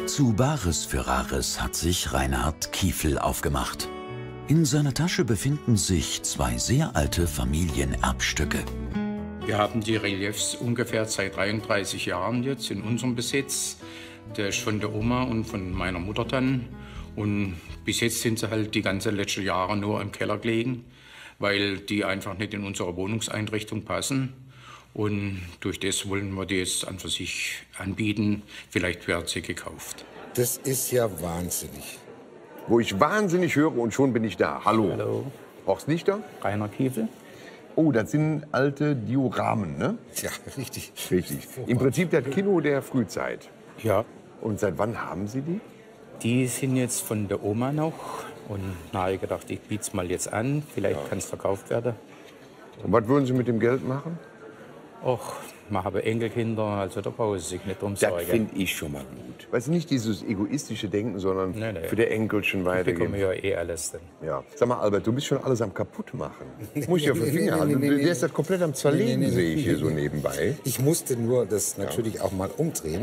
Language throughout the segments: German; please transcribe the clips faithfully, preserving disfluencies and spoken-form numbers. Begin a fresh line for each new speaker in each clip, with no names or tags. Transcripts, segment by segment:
Zu Bares für Rares hat sich Reinhard Kiefel aufgemacht. In seiner Tasche befinden sich zwei sehr alte Familienerbstücke.
Wir haben die Reliefs ungefähr seit dreiunddreißig Jahren jetzt in unserem Besitz. Der ist von der Oma und von meiner Mutter dann. Und bis jetzt sind sie halt die ganzen letzten Jahre nur im Keller gelegen, weil die einfach nicht in unsere Wohnungseinrichtung passen. Und durch das wollen wir die jetzt an für sich anbieten. Vielleicht werden sie gekauft.
Das ist ja wahnsinnig.
Wo ich wahnsinnig höre und schon bin ich da. Hallo.
Hallo.
Horst Lichter?
Rainer Kiefel.
Oh, das sind alte Dioramen, ne?
Ja, richtig.
Richtig. Im Prinzip das Kino der Frühzeit.
Ja.
Und seit wann haben Sie die?
Die sind jetzt von der Oma noch. Und na, ich gedacht, ich biete es mal jetzt an. Vielleicht ja. kann es verkauft werden.
Und was würden Sie mit dem Geld machen?
Och, wir haben Enkelkinder, also da brauchen Sie sich nicht drum sorgen.
Das finde ich schon mal gut. Weißt du, nicht dieses egoistische Denken, sondern
nee, nee.
für die Enkelchen weitergeben.
Ich bekomme ja eh alles dann.
Ja. Sag mal, Albert, du bist schon alles am kaputt machen. Muss ich auf den Finger halten. Der ist das komplett am Zerlegen, nee, nee, nee, sehe ich hier so nebenbei.
Ich musste nur das natürlich ja. auch mal umdrehen,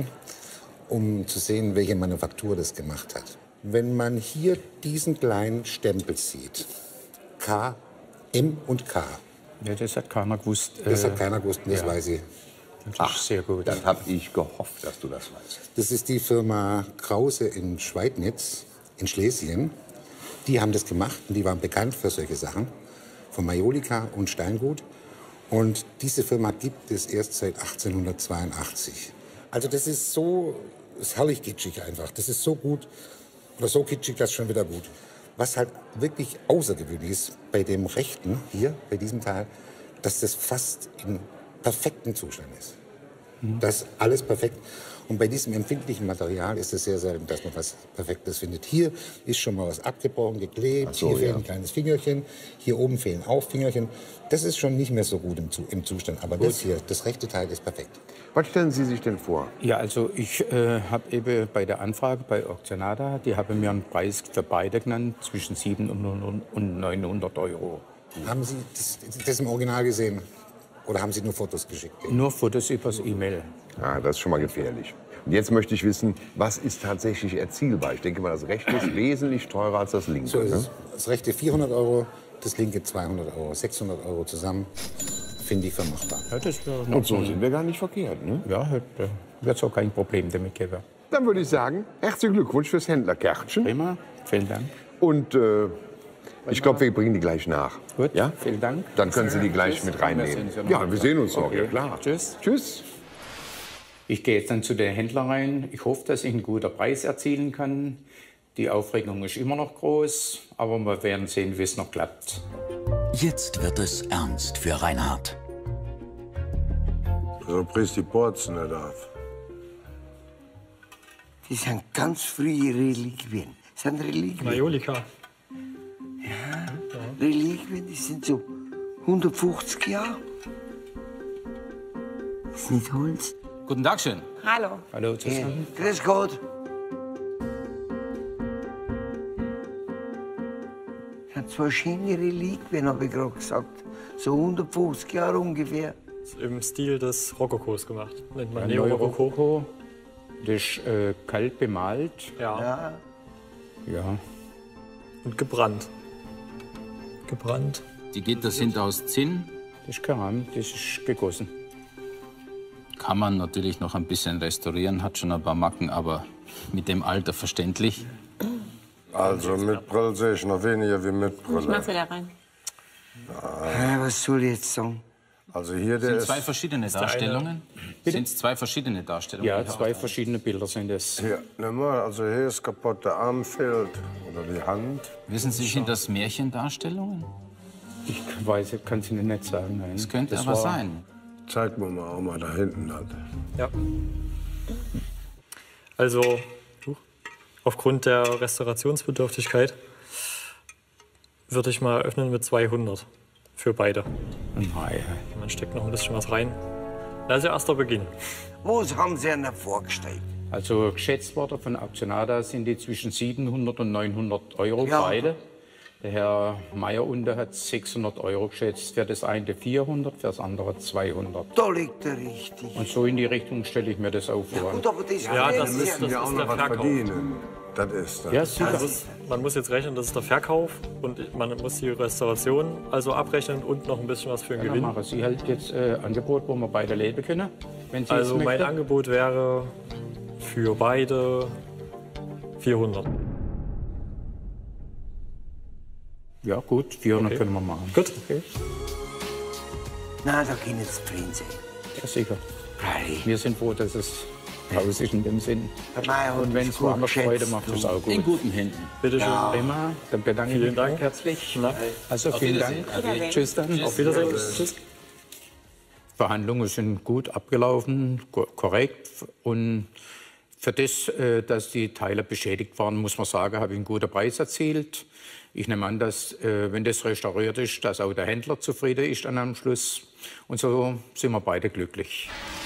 um zu sehen, welche Manufaktur das gemacht hat. Wenn man hier diesen kleinen Stempel sieht, K, M und K.
Ja, das hat keiner gewusst.
Das
äh,
hat keiner gewusst, das ja. weiß ich.
Das ist Ach, sehr gut.
Dann habe ich gehofft, dass du das weißt.
Das ist die Firma Krause in Schweidnitz in Schlesien. Die haben das gemacht und die waren bekannt für solche Sachen. Von Majolika und Steingut. Und diese Firma gibt es erst seit achtzehnhundertzweiundachtzig. Also das ist so, das ist herrlich kitschig einfach. Das ist so gut, oder so kitschig, das ist schon wieder gut. Was halt wirklich außergewöhnlich ist bei dem rechten hier, bei diesem Teil, dass das fast in perfektem Zustand ist. Mhm. Das ist alles perfekt. Und bei diesem empfindlichen Material ist es sehr selten, dass man was Perfektes findet. Hier ist schon mal was abgebrochen, geklebt, so, hier ja. fehlt ein kleines Fingerchen, hier oben fehlen auch Fingerchen. Das ist schon nicht mehr so gut im, im Zustand, aber gut. das hier, das rechte Teil ist perfekt.
Was stellen Sie sich denn vor?
Ja, also ich äh, habe eben bei der Anfrage bei Auktionada, die haben mir einen Preis für beide genannt, zwischen siebenhundert und neunhundert Euro.
Haben Sie das, das im Original gesehen? Oder haben Sie nur Fotos geschickt?
Nur Fotos übers E-Mail.
Ah, das ist schon mal gefährlich. Und jetzt möchte ich wissen, was ist tatsächlich erzielbar? Ich denke mal, das rechte ist wesentlich teurer als das linke.
So ist
ne?
es. Das rechte vierhundert Euro, das linke zweihundert Euro. sechshundert Euro zusammen, finde ich vermachbar.
Ja, das
Und so sind wir gar nicht verkehrt, ne?
Ja, da wird es auch kein Problem damit geben.
Dann würde ich sagen, herzlichen Glückwunsch fürs Händlerkärtchen.
Prima, vielen Dank.
Und äh, ich glaube, wir bringen die gleich nach.
Gut,
ja?
vielen Dank.
Dann können Sie die gleich Tschüss. mit reinnehmen. Ja, wir sehen uns noch,
okay.
ja klar.
Tschüss.
Tschüss.
Ich gehe jetzt dann zu den Händlern rein. Ich hoffe, dass ich einen guten Preis erzielen kann. Die Aufregung ist immer noch groß, aber wir werden sehen, wie es noch klappt.
Jetzt wird es ernst für Reinhard.
So bricht die Porzen nicht auf.
Das sind ganz frühe Reliquien. Das sind Reliquien.
Majolika.
Ja, Reliquien, die sind so hundertfünfzig Jahre. Das ist nicht Holz.
Guten Tag schön.
Hallo.
Hallo zusammen.
Ja, grüß Gott. Das sind zwei schöne Reliquien, habe ich gerade gesagt. So hundertfünfzig Jahre ungefähr.
Das ist im Stil des Rokokos gemacht. Nennt man
Ja,
Neorokoko.
Rokoko. Das ist äh, kalt bemalt.
Ja.
Ja.
Ja.
Und gebrannt. Gebrannt.
Die Gitter sind aus Zinn.
Das ist Keramik, das ist gegossen.
Kann man natürlich noch ein bisschen restaurieren, hat schon ein paar Macken, aber mit dem Alter verständlich.
Also mit Brill sehe ich noch weniger wie mit Brille.
Ich mach wieder rein.
Ja, was soll ich jetzt sagen?
Also hier der
Sind
ist...
zwei verschiedene Darstellungen? Sind es zwei verschiedene Darstellungen?
Ja, zwei verschiedene Bilder sind es.
Hier, nimm mal, also hier ist kaputt, der Arm fehlt. Oder die Hand.
Wissen Sie, sind das Märchendarstellungen?
Ich weiß, ich kann es Ihnen nicht sagen. Nein.
Das könnte
das
aber
war,
sein.
Zeig mir mal auch mal da hinten. Das.
Ja. Also, aufgrund der Restaurationsbedürftigkeit würde ich mal öffnen mit zweihundert für beide.
Nein.
Man steckt noch ein bisschen was rein. Also erster Beginn.
Was haben Sie denn vorgestellt?
Also geschätzt worden von Auktionada sind die zwischen siebenhundert und neunhundert Euro
Ja.
beide. Der Herr Meier unten hat sechshundert Euro geschätzt, für das eine vierhundert, für das andere zweihundert.
Da liegt er richtig.
Und so in die Richtung stelle ich mir das auch vor.
Gut, aber das
Ja, das
ist
ist, das
Ja, auch
ist
noch
der
was
Verkauf.
verdienen. Das ist das.
Ja, sicher.
Man muss, man muss jetzt rechnen, das ist der Verkauf und man muss die Restauration also abrechnen und noch ein bisschen was für den
Dann
Gewinn.
machen Sie halt jetzt äh, Angebot, wo wir beide leben können, wenn Sie
Also
es
mein
möchten.
Angebot wäre für beide vierhundert.
Ja gut, vierhundert
Okay.
können wir machen.
Gut.
Okay.
Nein, da können Sie zufrieden sein.
Ja, sicher.
Freilich.
Wir sind froh, dass es raus ist in dem Sinn.
Der Meier hat
Und wenn
das
es
gut
woanders Freude
geschätzt,
macht,
du.
ist auch
In
gut.
guten Händen.
Bitte schön.
Prima, dann bedanke ich
Vielen
mich
Dank.
herzlich.
Na,
Also
Auf
vielen
Wiedersehen.
Dank.
Ade.
Tschüss dann.
auf Wiedersehen. Tschüss.
Verhandlungen sind gut abgelaufen, ko- korrekt. Und für das, äh, dass die Teile beschädigt waren, muss man sagen, habe ich einen guten Preis erzielt. Ich nehme an, dass, äh, wenn das restauriert ist, dass auch der Händler zufrieden ist dann am Schluss. Und so sind wir beide glücklich.